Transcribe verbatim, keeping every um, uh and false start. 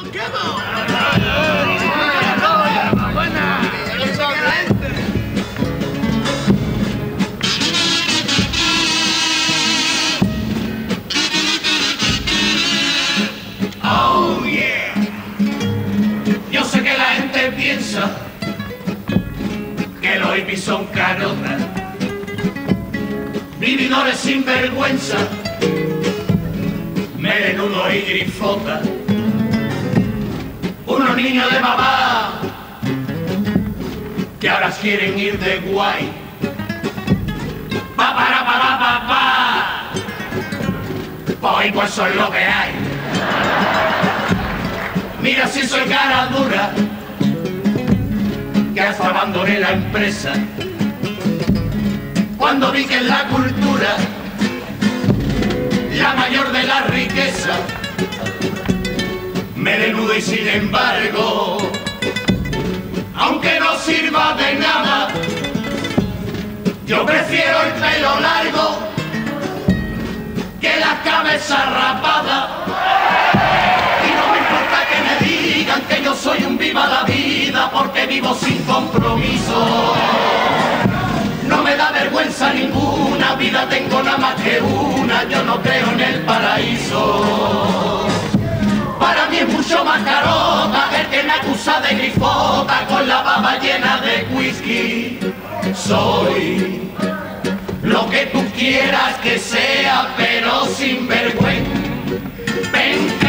Oh yeah. Yo sé que la gente piensa que los hippies son carotas, vividores sin vergüenza, melenudos y grifotas, unos niños de mamá que ahora quieren ir de guay. Pa para para pa pa, pues pues eso es lo que hay. Mira si soy cara dura, que hasta abandoné la empresa cuando vi que en la cultura la mayor de la riqueza me desnudo y sin embargo, aunque no sirva de nada, yo prefiero el pelo largo que la cabeza rapada. Y no me importa que me digan que yo soy un viva la vida porque vivo sin compromiso. No me da vergüenza ninguna, vida tengo nada más que una, yo no creo en el paraíso. Para mí es mucho más carota el que me acusa de grifota con la baba llena de whisky. Soy lo que tú quieras que sea, pero sin vergüenza.